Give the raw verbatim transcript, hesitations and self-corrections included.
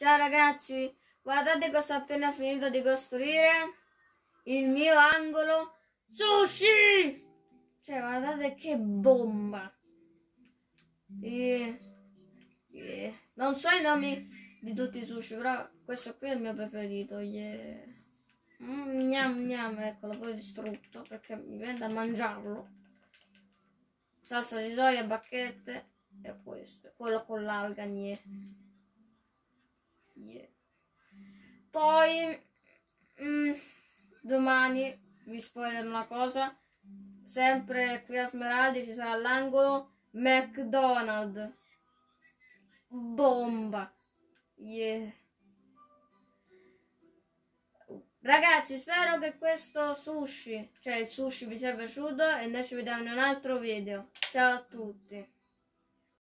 Ciao ragazzi, guardate cosa ho appena finito di costruire. Il mio angolo sushi. Cioè, guardate che bomba. E, e, non so i nomi di tutti i sushi, però questo qui è il mio preferito. Yeah. Mm, gnam gnam, eccolo, poi distrutto perché mi viene da mangiarlo. Salsa di soia, bacchette e questo, quello con l'alga, yeah. Yeah. Poi mm, domani vi spoilerò una cosa, sempre qui a Smeraldi ci sarà l'angolo McDonald's, bomba, yeah. Ragazzi, spero che questo sushi, cioè il sushi, vi sia piaciuto e noi ci vediamo in un altro video. Ciao a tutti.